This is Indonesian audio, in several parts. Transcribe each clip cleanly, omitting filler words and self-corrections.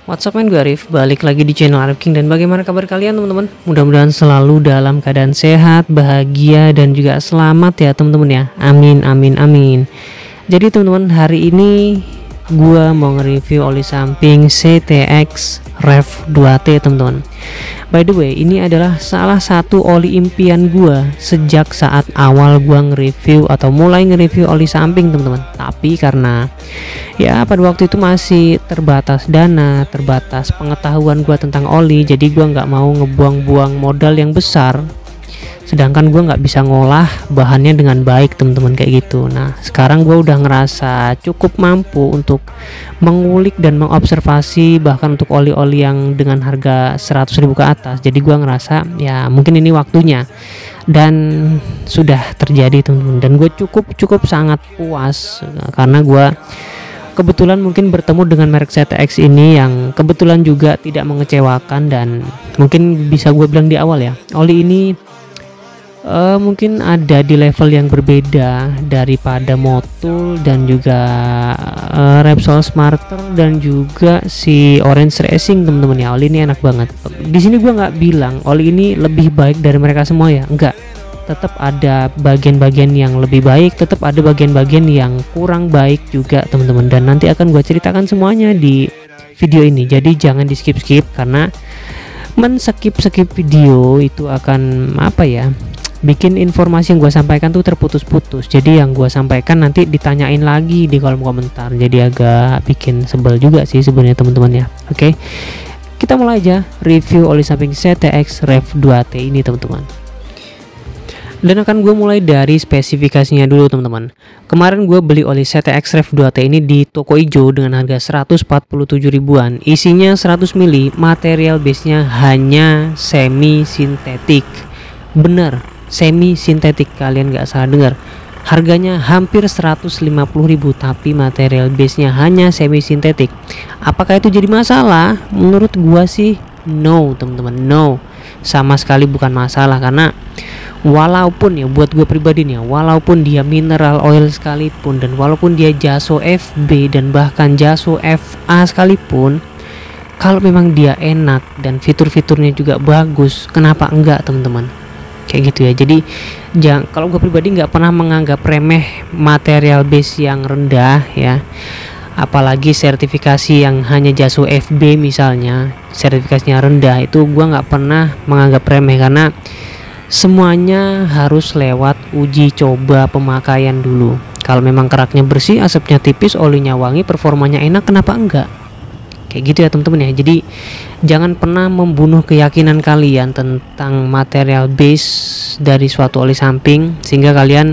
What's up man, gue Arif, balik lagi di channel Arif King. Dan bagaimana kabar kalian teman-teman? Mudah-mudahan selalu dalam keadaan sehat, bahagia, dan juga selamat ya teman-teman ya. Amin, amin, amin. Jadi teman-teman, hari ini gue mau nge-review oli samping CTX Rev 2T teman-teman. By the way, ini adalah salah satu oli impian gue sejak saat awal gue nge-review atau mulai nge-review oli samping teman-teman. Tapi karena ya pada waktu itu masih terbatas dana, terbatas pengetahuan gue tentang oli, jadi gue nggak mau ngebuang-buang modal yang besar, sedangkan gue nggak bisa ngolah bahannya dengan baik teman-teman, kayak gitu. Nah sekarang gue udah ngerasa cukup mampu untuk mengulik dan mengobservasi bahkan untuk oli-oli yang dengan harga 100.000 ke atas. Jadi gue ngerasa ya mungkin ini waktunya, dan sudah terjadi teman-teman. Dan gue cukup sangat puas karena gue kebetulan mungkin bertemu dengan merek CTX ini yang kebetulan juga tidak mengecewakan. Dan mungkin bisa gue bilang di awal ya, oli ini mungkin ada di level yang berbeda daripada Motul dan juga Repsol Smarter dan juga si Orange Racing teman-teman ya. Oli ini enak banget. Di sini gua nggak bilang oli ini lebih baik dari mereka semua ya, enggak. Tetap ada bagian-bagian yang lebih baik, tetap ada bagian-bagian yang kurang baik juga teman-teman, dan nanti akan gue ceritakan semuanya di video ini. Jadi jangan di skip-skip, karena men-skip video itu akan apa ya, bikin informasi yang gue sampaikan tuh terputus-putus. Jadi yang gue sampaikan nanti ditanyain lagi di kolom komentar, jadi agak bikin sebel juga sih sebenarnya teman-teman ya. Oke, kita mulai aja review oli samping CTX Rev 2T ini teman-teman. Dan akan gue mulai dari spesifikasinya dulu teman-teman. Kemarin gue beli oli CTX Rev 2T ini di toko hijau dengan harga 147 ribuan. Isinya 100 ml, material base-nya hanya semi sintetik. Bener, semi sintetik, kalian gak salah dengar. Harganya hampir 150.000, tapi material base-nya hanya semi sintetik. Apakah itu jadi masalah? Menurut gua sih no teman-teman, no, sama sekali bukan masalah. Karena walaupun ya buat gue pribadi nih, walaupun dia mineral oil sekalipun, dan walaupun dia Jaso FB dan bahkan Jaso FA sekalipun, kalau memang dia enak dan fitur-fiturnya juga bagus, kenapa enggak teman-teman, kayak gitu ya. Jadi kalau gue pribadi nggak pernah menganggap remeh material base yang rendah ya, apalagi sertifikasi yang hanya Jaso FB misalnya, sertifikasinya rendah, itu gue nggak pernah menganggap remeh, karena semuanya harus lewat uji coba pemakaian dulu. Kalau memang keraknya bersih, asapnya tipis, olinya wangi, performanya enak, kenapa enggak? Kayak gitu ya teman-teman ya. Jadi jangan pernah membunuh keyakinan kalian tentang material base dari suatu oli samping sehingga kalian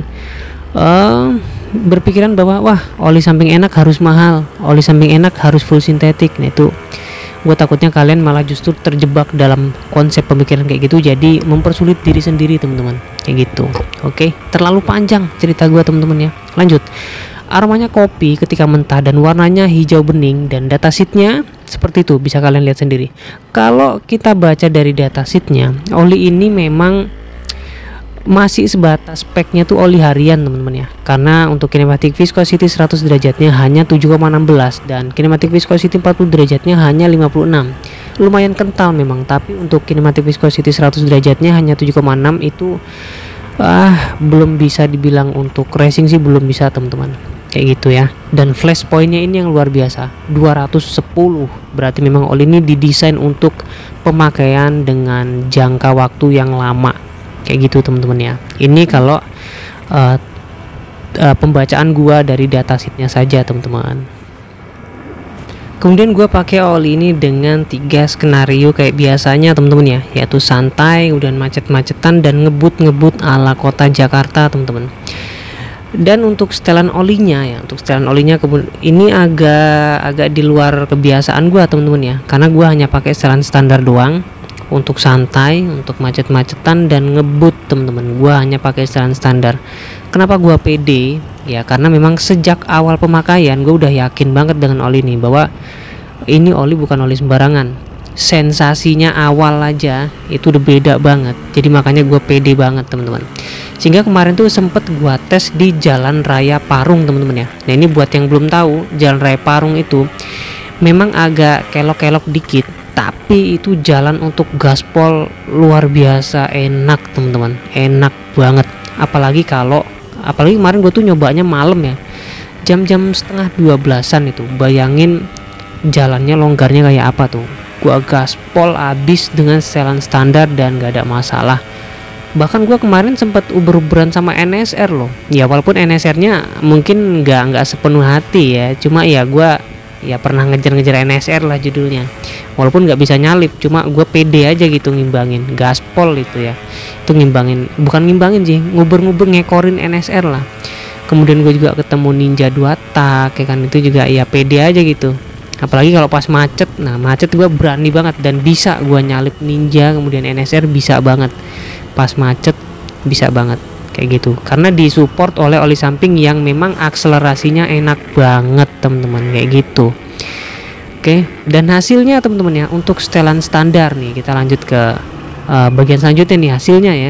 berpikiran bahwa wah, oli samping enak harus mahal, oli samping enak harus full sintetik. Nah itu gue takutnya kalian malah justru terjebak dalam konsep pemikiran kayak gitu, jadi mempersulit diri sendiri teman-teman, kayak gitu. Oke, terlalu panjang cerita gue teman-teman ya. Lanjut. Aromanya kopi ketika mentah dan warnanya hijau bening, dan datasheetnya seperti itu, bisa kalian lihat sendiri. Kalau kita baca dari datasheetnya, oli ini memang masih sebatas speknya tuh oli harian teman-teman ya, karena untuk kinematic viscosity 100 derajatnya hanya 7,16 dan kinematic viscosity 40 derajatnya hanya 56. Lumayan kental memang, tapi untuk kinematic viscosity 100 derajatnya hanya 7,6 itu belum bisa dibilang untuk racing sih, belum bisa teman-teman, kayak gitu ya. Dan flash pointnya ini yang luar biasa, 210. Berarti memang oli ini didesain untuk pemakaian dengan jangka waktu yang lama, kayak gitu teman-teman ya. Ini kalau pembacaan gua dari datasheetnya saja teman-teman. Kemudian gue pakai oli ini dengan 3 skenario kayak biasanya teman-teman ya, yaitu santai, kemudian macet-macetan, dan ngebut-ngebut ala kota Jakarta teman-teman. Dan untuk setelan olinya ya, ini agak di luar kebiasaan gue teman-teman ya, karena gue hanya pakai setelan standar doang. Untuk santai, untuk macet-macetan, dan ngebut teman-teman, gue hanya pakai setelan standar. Kenapa gue pede? Ya karena memang sejak awal pemakaian gue udah yakin banget dengan oli ini, bahwa ini oli bukan oli sembarangan. Sensasinya awal aja itu udah beda banget. Jadi makanya gue pede banget teman-teman. Sehingga kemarin tuh sempet gue tes di Jalan Raya Parung teman-teman ya. Nah ini buat yang belum tahu, Jalan Raya Parung itu memang agak kelok-kelok dikit, tapi itu jalan untuk gaspol luar biasa enak teman-teman, enak banget. Apalagi kemarin gue tuh nyobanya malam ya, jam-jam setengah 12-an itu. Bayangin jalannya longgarnya kayak apa tuh. Gua gaspol abis dengan setelan standar dan gak ada masalah. Bahkan gua kemarin sempat uber-uberan sama NSR loh. Ya walaupun NSR-nya mungkin nggak sepenuh hati ya, cuma ya gua ya pernah ngejar-ngejar NSR lah judulnya. Walaupun nggak bisa nyalip, cuma gua pede aja gitu ngimbangin gaspol itu ya. Itu bukan ngimbangin sih, nguber-nguber ngekorin NSR lah. Kemudian gue juga ketemu Ninja 2 tak ya kan, itu juga ya pede aja gitu. Apalagi kalau pas macet, nah macet gue berani banget dan bisa gue nyalip Ninja kemudian NSR bisa banget. Pas macet bisa banget kayak gitu, karena disupport oleh oli samping yang memang akselerasinya enak banget teman-teman kayak gitu. Oke, dan hasilnya teman-teman ya, untuk setelan standar nih kita lanjut ke bagian selanjutnya nih hasilnya ya.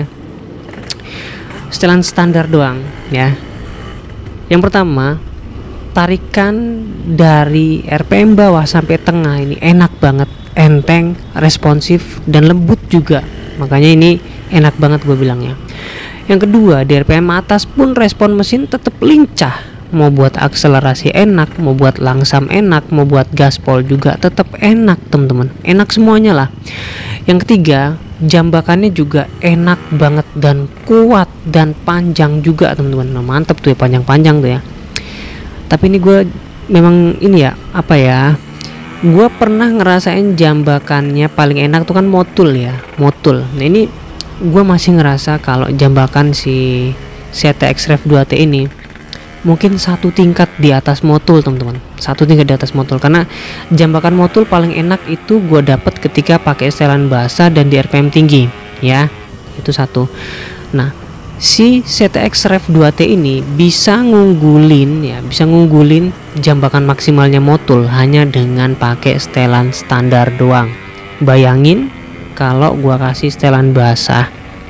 Setelan standar doang ya. Yang pertama, tarikan dari RPM bawah sampai tengah ini enak banget, enteng, responsif dan lembut juga. Makanya ini enak banget gue bilangnya. Yang kedua, di RPM atas pun respon mesin tetap lincah. Mau buat akselerasi enak, mau buat langsam enak, mau buat gaspol juga tetap enak teman-teman. Enak semuanya lah. Yang ketiga, jambakannya juga enak banget dan kuat dan panjang juga teman-teman. Nah, mantep tuh ya, panjang-panjang tuh ya. Tapi ini gue memang ini ya, apa ya, gue pernah ngerasain jambakannya paling enak tuh kan Motul ya, Motul. Nah ini gue masih ngerasa kalau jambakan si CTX Rev 2T ini mungkin satu tingkat di atas Motul teman-teman, satu tingkat di atas Motul. Karena jambakan Motul paling enak itu gue dapet ketika pakai setelan basah dan di RPM tinggi ya, itu satu. Nah si CTX Rev 2T ini bisa ngunggulin jambakan maksimalnya Motul hanya dengan pakai setelan standar doang. Bayangin kalau gua kasih setelan basah,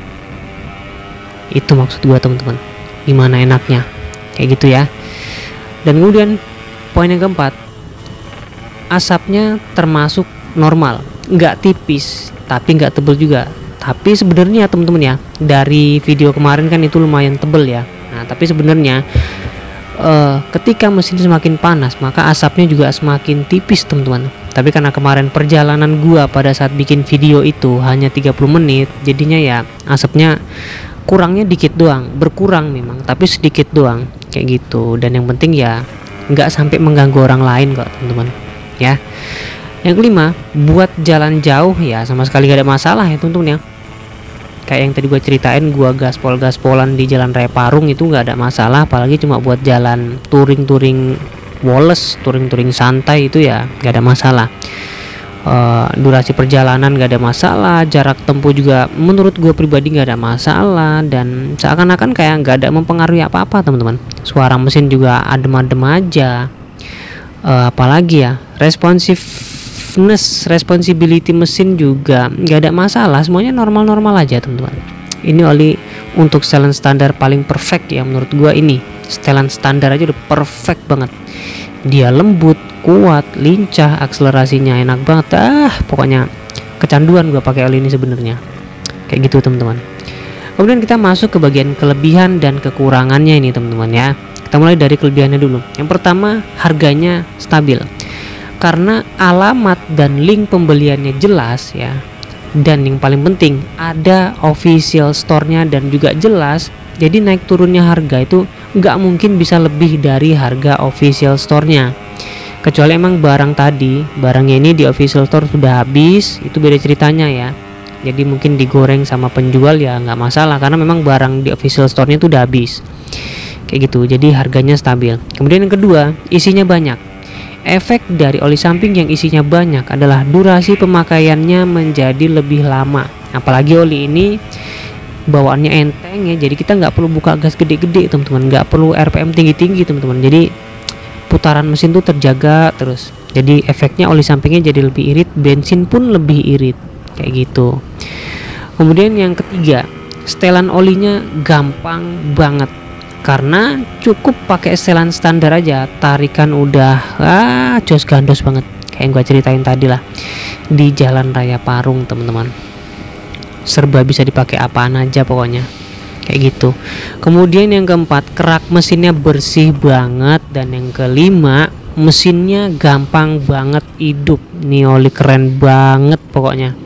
itu maksud gua teman-teman, gimana enaknya kayak gitu ya. Dan kemudian poin yang keempat, asapnya termasuk normal, nggak tipis tapi nggak tebel juga. Tapi sebenarnya teman-teman ya, dari video kemarin kan itu lumayan tebel ya. Nah tapi sebenarnya ketika mesin semakin panas maka asapnya juga semakin tipis teman-teman. Tapi karena kemarin perjalanan gua pada saat bikin video itu hanya 30 menit, jadinya ya asapnya kurangnya dikit doang, berkurang memang tapi sedikit doang kayak gitu. Dan yang penting ya nggak sampai mengganggu orang lain kok teman-teman ya. Yang kelima, buat jalan jauh ya sama sekali gak ada masalah ya teman-teman ya. Kayak yang tadi gue ceritain, gue gaspol-gaspolan di jalan raya Parung itu nggak ada masalah. Apalagi cuma buat jalan touring-touring woles, touring-touring santai itu ya nggak ada masalah. Durasi perjalanan nggak ada masalah, jarak tempuh juga menurut gue pribadi nggak ada masalah, dan seakan-akan kayak nggak ada mempengaruhi apa-apa teman-teman. Suara mesin juga adem-adem aja. Apalagi ya, responsibility mesin juga nggak ada masalah, semuanya normal-normal aja teman-teman. Ini oli untuk setelan standar paling perfect ya menurut gua. Ini setelan standar aja udah perfect banget, dia lembut, kuat, lincah, akselerasinya enak banget. Pokoknya kecanduan gua pakai oli ini sebenarnya kayak gitu teman-teman. Kemudian kita masuk ke bagian kelebihan dan kekurangannya ini teman-teman ya. Kita mulai dari kelebihannya dulu. Yang pertama, harganya stabil karena alamat dan link pembeliannya jelas ya. Dan yang paling penting, ada official store-nya dan juga jelas. Jadi naik turunnya harga itu nggak mungkin bisa lebih dari harga official store-nya. Kecuali emang barangnya ini di official store sudah habis, itu beda ceritanya ya. Jadi mungkin digoreng sama penjual ya nggak masalah, karena memang barang di official store-nya itu udah habis kayak gitu. Jadi harganya stabil. Kemudian yang kedua, isinya banyak. Efek dari oli samping yang isinya banyak adalah durasi pemakaiannya menjadi lebih lama. Apalagi oli ini bawaannya enteng ya, jadi kita nggak perlu buka gas gede-gede teman-teman, nggak perlu RPM tinggi-tinggi teman-teman. Jadi putaran mesin tuh terjaga terus. Jadi efeknya oli sampingnya jadi lebih irit, bensin pun lebih irit kayak gitu. Kemudian yang ketiga, setelan olinya gampang banget. Karena cukup pakai setelan standar aja, tarikan udah jos gandos banget kayak yang gua ceritain tadi lah, di Jalan Raya Parung teman-teman. Serba bisa dipakai apaan aja pokoknya, kayak gitu. Kemudian yang keempat, kerak mesinnya bersih banget. Dan yang kelima, mesinnya gampang banget hidup. Nih oli keren banget pokoknya.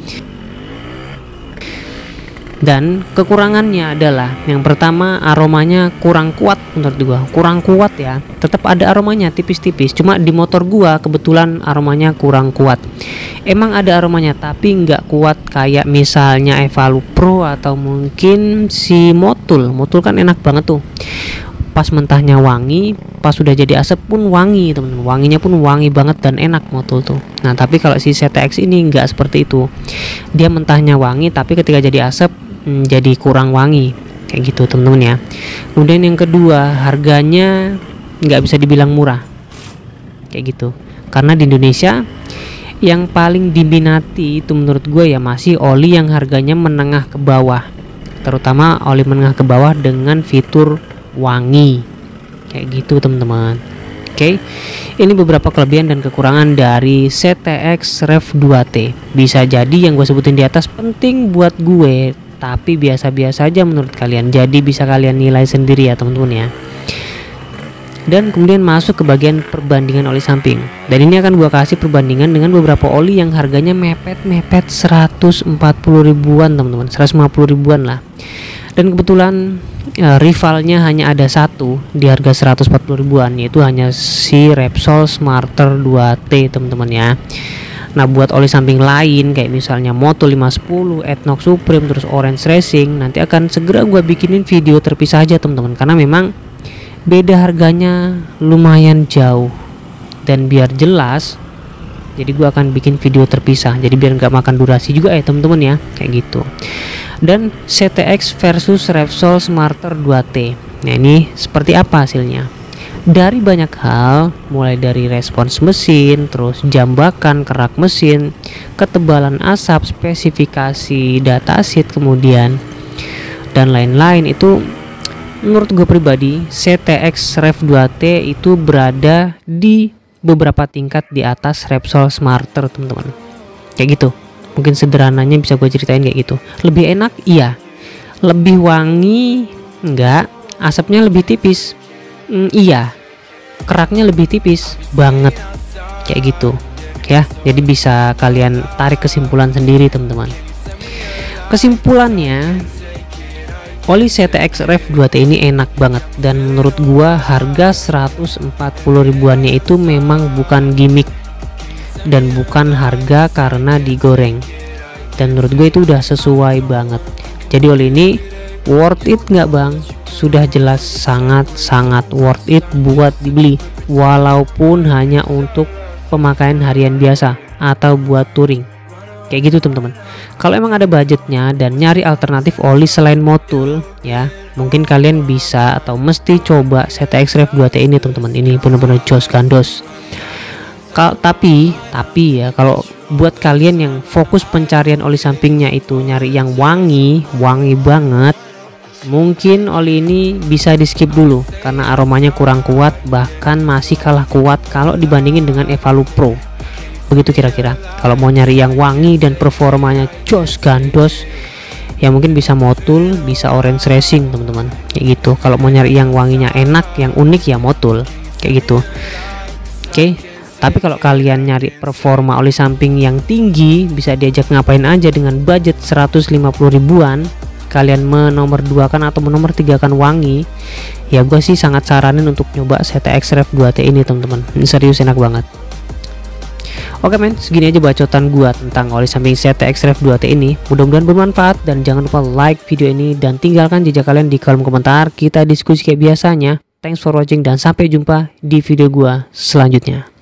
Dan kekurangannya adalah yang pertama, aromanya kurang kuat menurut gua. Kurang kuat ya, tetap ada aromanya tipis-tipis, cuma di motor gua kebetulan aromanya kurang kuat. Emang ada aromanya tapi nggak kuat kayak misalnya Evalu Pro atau mungkin si Motul kan enak banget tuh, pas mentahnya wangi, pas sudah jadi asap pun wangi teman-teman. Wanginya pun wangi banget dan enak Motul tuh. Nah tapi kalau si CTX ini nggak seperti itu, dia mentahnya wangi tapi ketika jadi asap jadi kurang wangi, kayak gitu teman-teman ya. Kemudian yang kedua, harganya nggak bisa dibilang murah, kayak gitu. Karena di Indonesia yang paling diminati itu menurut gue ya masih oli yang harganya menengah ke bawah, terutama oli menengah ke bawah dengan fitur wangi, kayak gitu teman-teman. Oke, ini beberapa kelebihan dan kekurangan dari CTX Rev 2T. Bisa jadi yang gue sebutin di atas penting buat gue, tapi biasa-biasa aja menurut kalian. Jadi bisa kalian nilai sendiri ya teman-teman ya. Dan kemudian masuk ke bagian perbandingan oli samping. Dan ini akan gua kasih perbandingan dengan beberapa oli yang harganya mepet 140 ribuan teman-teman, 150 ribuan lah. Dan kebetulan rivalnya hanya ada satu di harga 140 ribuan, yaitu hanya si Repsol Smarter 2T teman-teman ya. Nah buat oli samping lain kayak misalnya Moto 510, Equinox Supreme, terus Orange Racing, nanti akan segera gue bikinin video terpisah aja teman-teman, karena memang beda harganya lumayan jauh. Dan biar jelas, jadi gue akan bikin video terpisah, jadi biar nggak makan durasi juga ya teman-teman ya, kayak gitu. Dan CTX versus Repsol Smarter 2T, nah ini seperti apa hasilnya? Dari banyak hal, mulai dari respons mesin, terus jambakan kerak mesin, ketebalan asap, spesifikasi datasheet, kemudian dan lain-lain, itu menurut gue pribadi CTX Rev 2T itu berada di beberapa tingkat di atas Repsol Smarter teman-teman, kayak gitu. Mungkin sederhananya bisa gue ceritain kayak gitu. Lebih enak iya, lebih wangi enggak, asapnya lebih tipis iya, keraknya lebih tipis banget, kayak gitu ya. Jadi bisa kalian tarik kesimpulan sendiri teman-teman. Kesimpulannya, oli CTX Rev 2T ini enak banget, dan menurut gua harga 140 ribuannya itu memang bukan gimmick dan bukan harga karena digoreng, dan menurut gue itu udah sesuai banget. Jadi oli ini worth it nggak bang? Sudah jelas sangat worth it buat dibeli, walaupun hanya untuk pemakaian harian biasa atau buat touring, kayak gitu teman-teman. Kalau emang ada budgetnya dan nyari alternatif oli selain Motul ya, mungkin kalian bisa atau mesti coba CTX Rev 2T ini teman-teman. Ini bener-bener jos gandos. Tapi ya, kalau buat kalian yang fokus pencarian oli sampingnya itu nyari yang wangi banget, mungkin oli ini bisa di skip dulu karena aromanya kurang kuat, bahkan masih kalah kuat kalau dibandingin dengan Evalu Pro. Begitu kira-kira. Kalau mau nyari yang wangi dan performanya jos gandos, ya mungkin bisa Motul, bisa Orange Racing teman-teman, kayak gitu. Kalau mau nyari yang wanginya enak, yang unik, ya Motul, kayak gitu. Oke. Tapi kalau kalian nyari performa oli samping yang tinggi, bisa diajak ngapain aja dengan budget 150 ribuan, kalian menomor 2 kan atau menomor 3 kan wangi, ya gue sih sangat saranin untuk nyoba CTX Rev 2T ini teman-teman. Ini serius enak banget. Oke men, segini aja bacotan gua tentang oli samping CTX Rev 2T ini. Mudah-mudahan bermanfaat, dan jangan lupa like video ini dan tinggalkan jejak kalian di kolom komentar. Kita diskusi kayak biasanya. Thanks for watching dan sampai jumpa di video gua selanjutnya.